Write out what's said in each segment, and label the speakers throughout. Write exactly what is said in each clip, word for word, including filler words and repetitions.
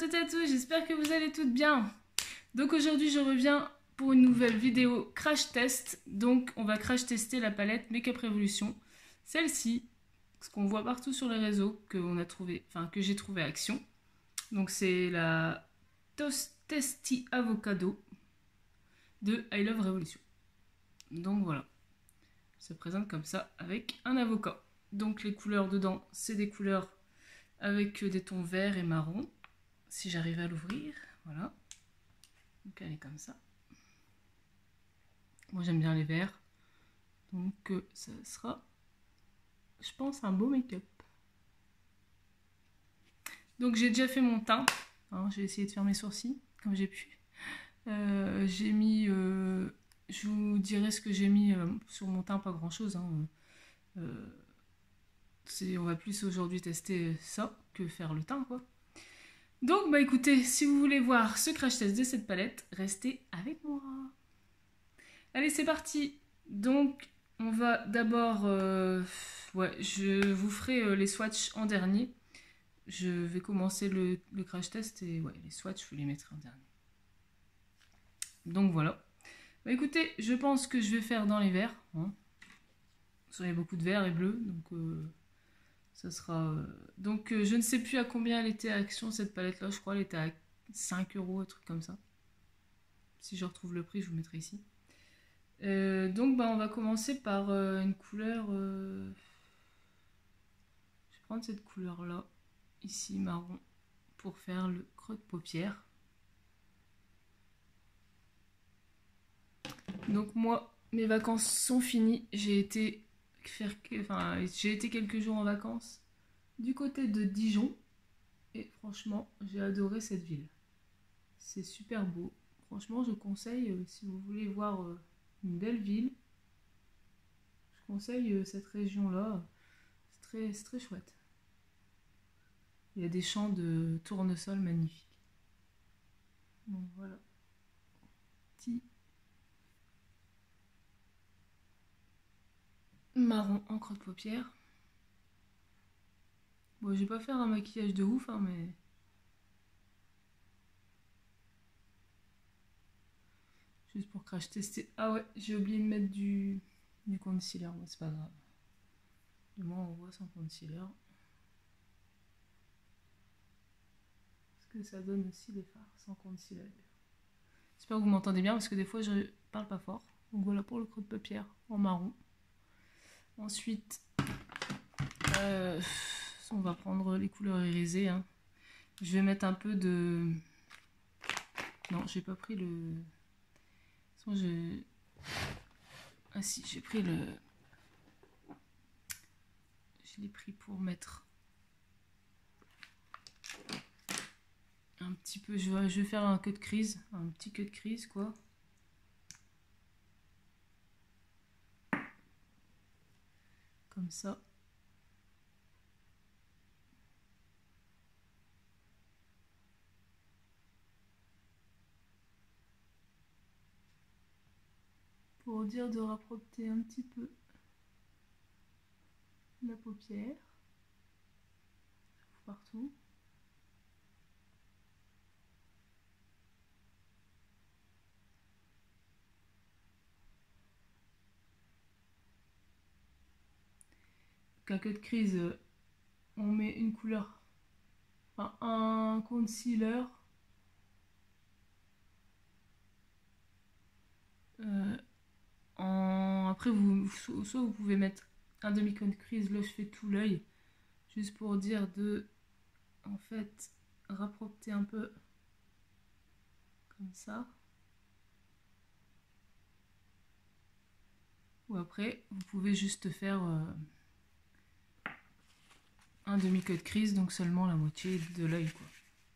Speaker 1: toutes et à tous, j'espère que vous allez toutes bien. Donc aujourd'hui je reviens pour une nouvelle vidéo crash test. Donc on va crash tester la palette Makeup Revolution. Celle-ci, ce qu'on voit partout sur les réseaux, que, on a trouvé, enfin, que j'ai trouvé à Action. Donc c'est la Tasty Avocado de I Love Revolution. Donc voilà, ça se présente comme ça avec un avocat. Donc les couleurs dedans, c'est des couleurs avec des tons verts et marron. Si j'arrive à l'ouvrir, voilà. Donc elle est comme ça. Moi j'aime bien les verts. Donc euh, ça sera, je pense, un beau make-up. Donc j'ai déjà fait mon teint. Hein, j'ai essayé de faire mes sourcils comme j'ai pu. Euh, j'ai mis, euh, je vous dirai ce que j'ai mis euh, sur mon teint, pas grand chose. Hein. Euh, on va plus aujourd'hui tester ça que faire le teint, quoi. Donc bah écoutez, si vous voulez voir ce crash test de cette palette, restez avec moi. Allez, c'est parti. Donc on va d'abord, euh, ouais, je vous ferai euh, les swatchs en dernier. Je vais commencer le, le crash test et ouais, les swatchs, je vous les mettrai en dernier. Donc voilà. Bah écoutez, je pense que je vais faire dans les verts. Hein. Il y a beaucoup de verts et bleus, donc euh, ça sera... Euh... Donc euh, je ne sais plus à combien elle était à Action, cette palette-là. Je crois qu'elle était à cinq euros, un truc comme ça. Si je retrouve le prix, je vous mettrai ici. Euh, donc bah, on va commencer par euh, une couleur... Euh... Je vais prendre cette couleur-là, ici, marron, pour faire le creux de paupière. Donc moi, mes vacances sont finies. J'ai été faire, enfin, j'ai été quelques jours en vacances du côté de Dijon. Et franchement, j'ai adoré cette ville. C'est super beau. Franchement, je conseille, euh, si vous voulez voir euh, une belle ville, je conseille euh, cette région-là. C'est très, c'est très chouette. Il y a des champs de tournesol magnifiques. Donc voilà. Petit marron en creux de paupière. Bon, je vais pas faire un maquillage de ouf, hein, mais... Juste pour crash tester. Ah ouais, j'ai oublié de mettre du, du concealer. Bon, c'est pas grave. Du moins, on voit sans concealer. Parce que ça donne aussi les fards sans concealer. J'espère que vous m'entendez bien parce que des fois, je parle pas fort. Donc voilà pour le creux de paupière en marron. Ensuite, euh, on va prendre les couleurs irisées. Hein. Je vais mettre un peu de... Non, j'ai pas pris le... Je... Ah si, j'ai pris le... Je l'ai pris pour mettre un petit peu... Je vais, je vais faire un cut de crise, un petit cut de crise, quoi. Comme ça. Pour dire de rapprocher un petit peu la paupière partout. Donc un cut de crise, on met une couleur, enfin un concealer. Euh, en... Après, vous, soit vous pouvez mettre un demi-cut de crise, là je fais tout l'œil, juste pour dire de, en fait, rapprocher un peu, comme ça. Ou après, vous pouvez juste faire euh, un demi-cut de crise, donc seulement la moitié de l'œil, quoi.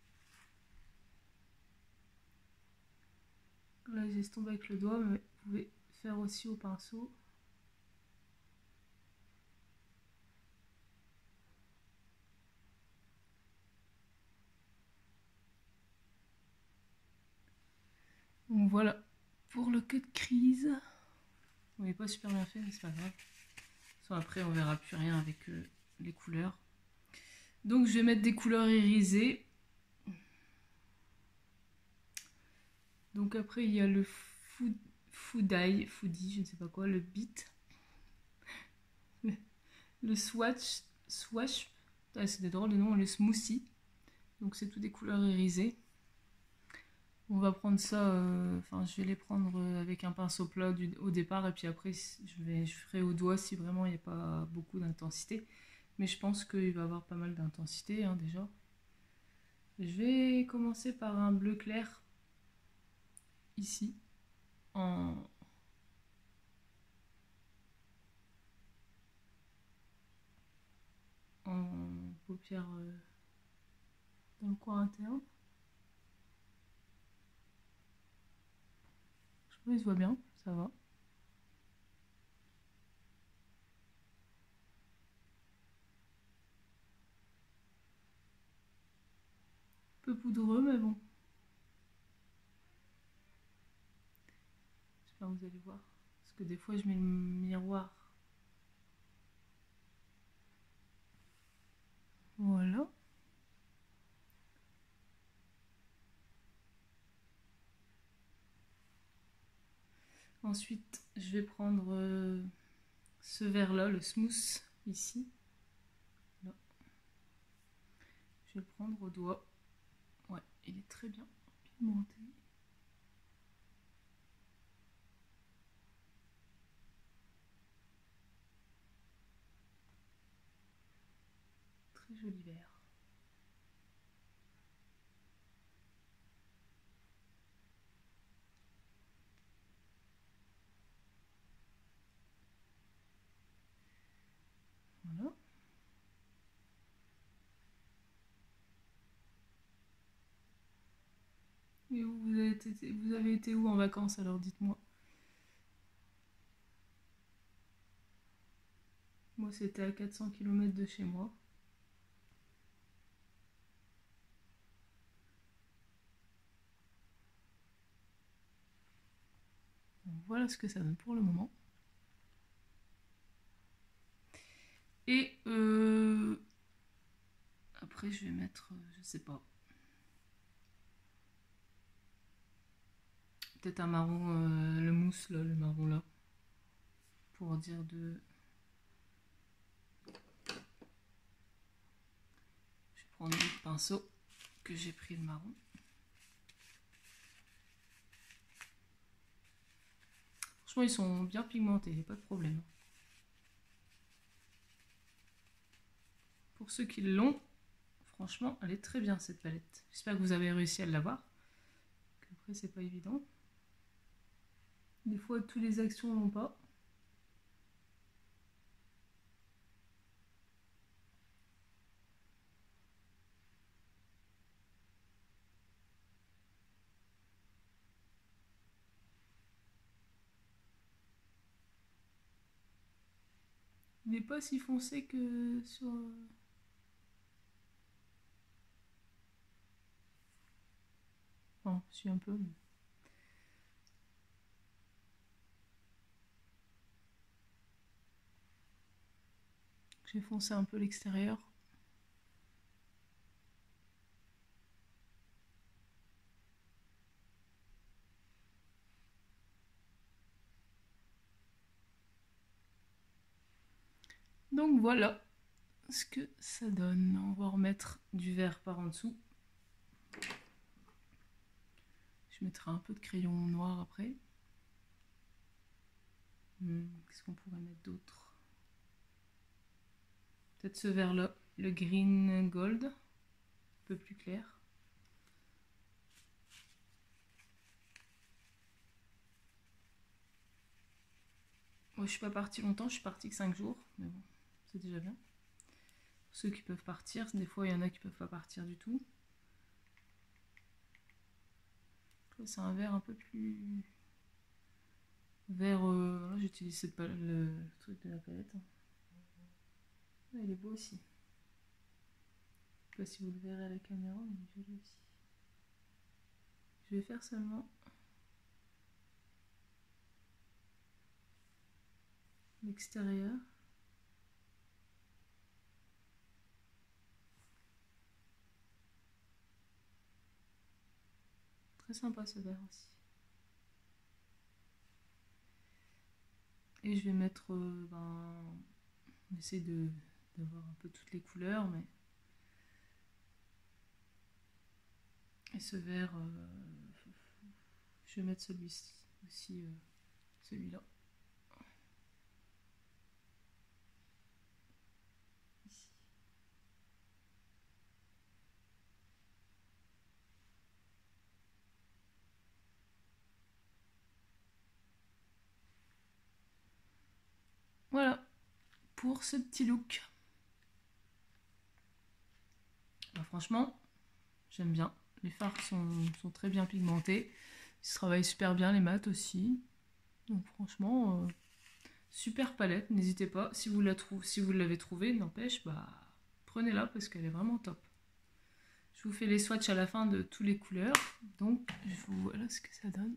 Speaker 1: Là, j'estompe avec le doigt, mais vous pouvez faire aussi au pinceau. Donc voilà, pour le cut de crise. On n'est pas super bien fait, mais c'est pas grave. Soit après, on verra plus rien avec euh, les couleurs. Donc, je vais mettre des couleurs irisées. Donc après, il y a le food, foodie, foodie, je ne sais pas quoi, le beat, le, le swatch, swash, ah, c'est des drôles de noms, le smoothie. Donc c'est tout des couleurs irisées. On va prendre ça, euh, enfin je vais les prendre avec un pinceau plat du, au départ et puis après je, vais, je ferai au doigt si vraiment il n'y a pas beaucoup d'intensité. Mais je pense qu'il va y avoir pas mal d'intensité hein, déjà. Je vais commencer par un bleu clair ici en, en paupière euh, dans le coin interne. Je trouve qu'il se voit bien, ça va. Peu poudreux mais bon. J'espère que vous allez voir. Parce que des fois je mets le miroir. Voilà. Ensuite, je vais prendre euh, ce vert là, le smooth, ici. Là. Je vais le prendre au doigt. Ouais, il est très bien pigmenté. Très joli vert. Voilà. Et vous, vous avez été, vous avez été où en vacances alors, dites-moi. Moi, c'était à quatre cents kilomètres de chez moi. Donc, voilà ce que ça donne pour le moment. Et euh, après, je vais mettre, euh, je sais pas, peut-être un marron, euh, le mousse là, le marron là, pour dire de... Je vais prendre le pinceau que j'ai pris le marron. Franchement, ils sont bien pigmentés, il n'y a pas de problème. Pour ceux qui l'ont, franchement, elle est très bien cette palette. J'espère que vous avez réussi à l'avoir. Après, c'est pas évident. Des fois, tous les actions n'ont pas. Il n'est pas si foncé que sur... Bon, je suis un peu... J'ai foncé un peu l'extérieur. Donc voilà ce que ça donne. On va remettre du vert par en dessous. Je mettrai un peu de crayon noir après. Hmm, qu'est-ce qu'on pourrait mettre d'autre? Peut-être ce vert là, le green gold, un peu plus clair. Moi je suis pas partie longtemps, je suis partie que cinq jours, mais bon, c'est déjà bien. Pour ceux qui peuvent partir, des fois il y en a qui peuvent pas partir du tout. C'est un vert un peu plus vert. Euh... J'utilise le truc de la palette. Ah, il est beau aussi. Je sais pas si vous le verrez à la caméra, mais il est joli aussi. Je vais faire seulement l'extérieur. Très sympa ce vert aussi. Et je vais mettre... Euh, ben, on essaie de d'avoir un peu toutes les couleurs, mais... Et ce vert, euh, je vais mettre celui-ci aussi, euh, celui-là. Ici. Voilà, pour ce petit look. Ben, franchement, j'aime bien. Les fards sont, sont très bien pigmentés. Ils se travaillent super bien, les mats aussi. Donc franchement, euh, super palette. N'hésitez pas, si vous la trouvez, si vous l'avez trouvée, n'empêche, bah prenez-la parce qu'elle est vraiment top. Je vous fais les swatchs à la fin de toutes les couleurs. Donc je vous voilà ce que ça donne.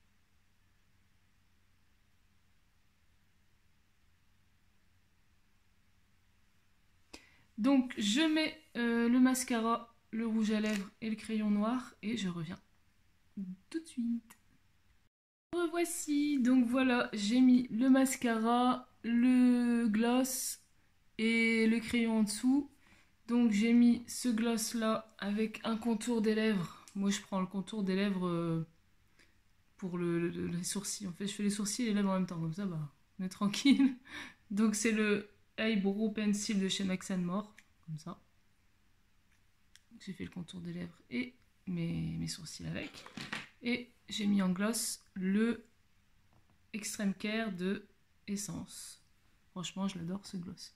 Speaker 1: Donc je mets euh, le mascara, le rouge à lèvres et le crayon noir et je reviens tout de suite. Revoici, donc voilà, j'ai mis le mascara, le gloss et le crayon en dessous. Donc j'ai mis ce gloss là avec un contour des lèvres. Moi je prends le contour des lèvres euh, pour le, le, les sourcils. En fait je fais les sourcils et les lèvres en même temps, comme ça bah on est tranquille. Donc c'est le Eyebrow Pencil de chez Max and More, comme ça. J'ai fait le contour des lèvres et mes, mes sourcils avec. Et j'ai mis en gloss le Extreme Care de Essence. Franchement, je l'adore ce gloss.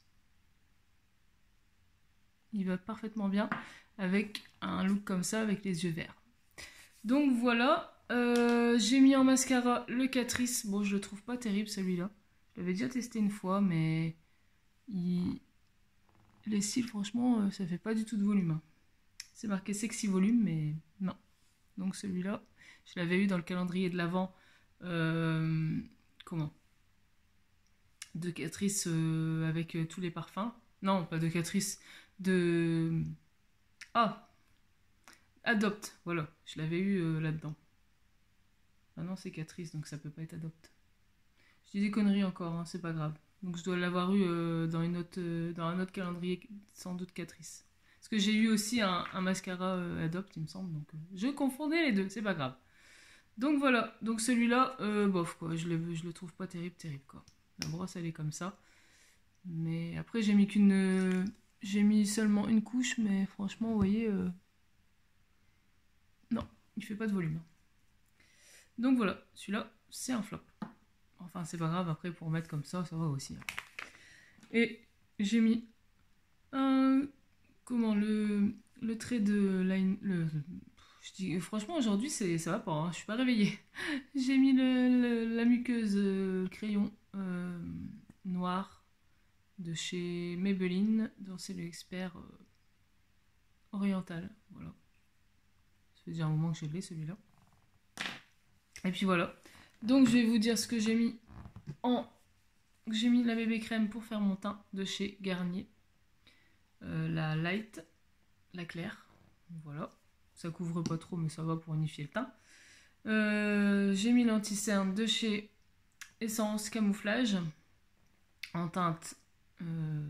Speaker 1: Il va parfaitement bien avec un look comme ça, avec les yeux verts. Donc voilà, euh, j'ai mis en mascara le Catrice. Bon, je le trouve pas terrible celui-là. Je l'avais déjà testé une fois, mais il... les cils, franchement, ça fait pas du tout de volume. Hein. C'est marqué Sexy Volume, mais non. Donc celui-là, je l'avais eu dans le calendrier de l'Avent. Euh, comment de Catrice euh, avec euh, tous les parfums. Non, pas de Catrice, de... Ah Adopt, voilà. Je l'avais eu euh, là-dedans. Ah non, c'est Catrice, donc ça peut pas être Adopt. Je dis des conneries encore, hein, c'est pas grave. Donc je dois l'avoir eu euh, dans, une autre, euh, dans un autre calendrier, sans doute Catrice. Parce que j'ai eu aussi un, un mascara euh, Adopt, il me semble. Donc euh, je confondais les deux, c'est pas grave. Donc voilà, donc celui-là, euh, bof quoi, je le, je le trouve pas terrible, terrible quoi. La brosse elle est comme ça. Mais après j'ai mis qu'une... Euh, j'ai mis seulement une couche, mais franchement vous voyez... Euh, non, il fait pas de volume. Donc voilà, celui-là c'est un flop. Enfin c'est pas grave, après pour mettre comme ça, ça va aussi. Et j'ai mis un... Comment le, le trait de line... Le, je dis, franchement aujourd'hui ça va pas, hein, je suis pas réveillée. J'ai mis le, le, la muqueuse euh, crayon euh, noir de chez Maybelline, dont c'est l'expert euh, oriental. Voilà. Ça fait déjà un moment que je l'ai celui-là. Et puis voilà. Donc je vais vous dire ce que j'ai mis en... J'ai mis la bébé crème pour faire mon teint de chez Garnier. Euh, la light, la claire. Voilà. Ça couvre pas trop mais ça va pour unifier le teint. Euh, j'ai mis l'anti-cerne de chez Essence Camouflage en teinte euh,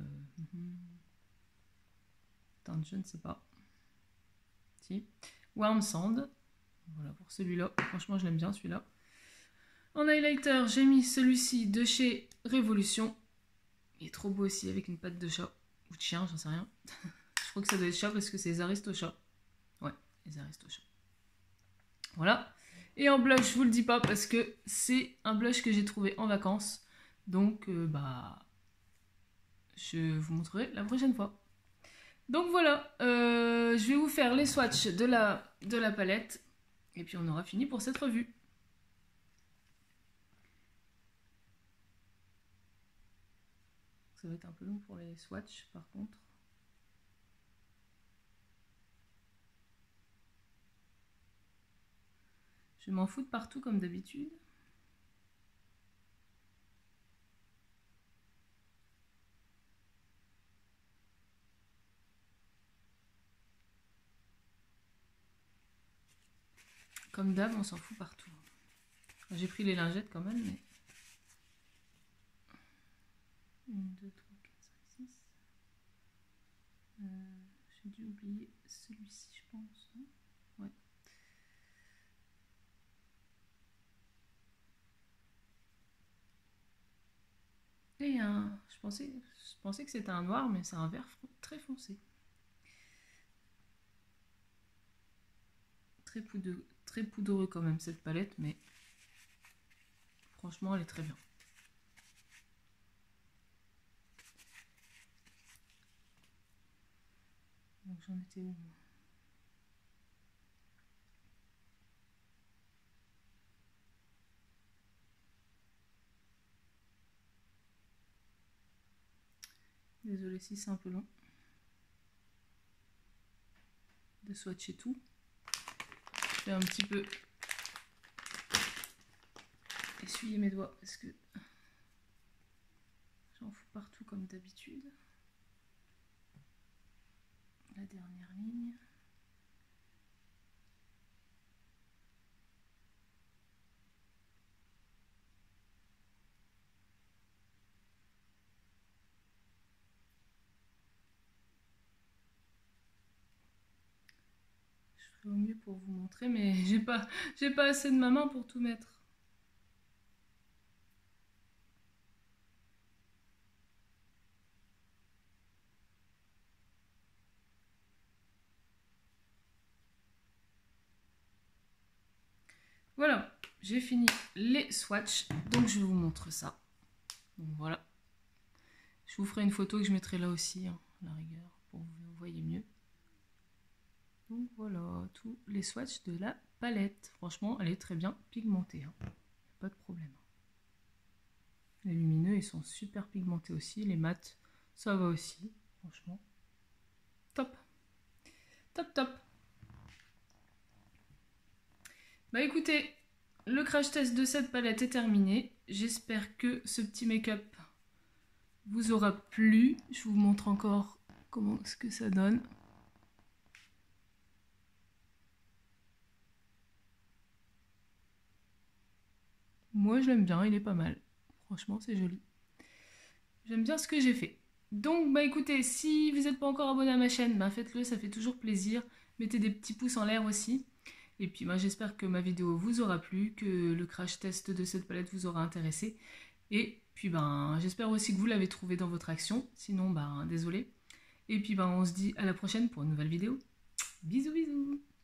Speaker 1: teinte je ne sais pas si Warm Sand. Voilà pour celui-là, franchement je l'aime bien celui-là. En highlighter j'ai mis celui-ci de chez Révolution, il est trop beau aussi avec une patte de chat ou de chien, j'en sais rien. Je crois que ça doit être chat parce que c'est les Aristochats. Ouais, les Aristochats. Voilà. Et en blush, je vous le dis pas parce que c'est un blush que j'ai trouvé en vacances. Donc, euh, bah, je vous montrerai la prochaine fois. Donc voilà, euh, je vais vous faire les swatchs de la, de la palette. Et puis on aura fini pour cette revue. Ça va être un peu long pour les swatchs par contre. Je m'en fous de partout comme d'habitude. Comme d'hab, on s'en fout partout. J'ai pris les lingettes quand même, mais... deux, trois, quatre, cinq, six. Euh, J'ai dû oublier celui-ci, je pense. Hein, ouais. Et un, je pensais, je pensais que c'était un noir, mais c'est un vert très foncé. Très poudreux, très poudreux quand même cette palette, mais franchement elle est très bien. Donc j'en étais où? Désolée si c'est un peu long de swatcher tout. Je vais un petit peu essuyer mes doigts parce que j'en fous partout comme d'habitude. La dernière ligne. Au mieux pour vous montrer, mais j'ai pas j'ai pas assez de ma main pour tout mettre. Voilà, j'ai fini les swatchs, donc je vous montre ça. Donc voilà. Je vous ferai une photo que je mettrai là aussi, hein, à la rigueur, pour que vous voyez mieux. Donc voilà, tous les swatchs de la palette. Franchement, elle est très bien pigmentée. Hein. Pas de problème. Les lumineux, ils sont super pigmentés aussi. Les mats, ça va aussi. Franchement, top. Top, top. Bah écoutez, le crash test de cette palette est terminé. J'espère que ce petit make-up vous aura plu. Je vous montre encore comment ce que ça donne. Moi je l'aime bien, il est pas mal. Franchement c'est joli. J'aime bien ce que j'ai fait. Donc bah écoutez, si vous n'êtes pas encore abonné à ma chaîne, bah faites-le, ça fait toujours plaisir. Mettez des petits pouces en l'air aussi. Et puis moi j'espère que ma vidéo vous aura plu, que le crash test de cette palette vous aura intéressé. Et puis ben j'espère aussi que vous l'avez trouvé dans votre action. Sinon ben désolé. Et puis ben on se dit à la prochaine pour une nouvelle vidéo. Bisous bisous.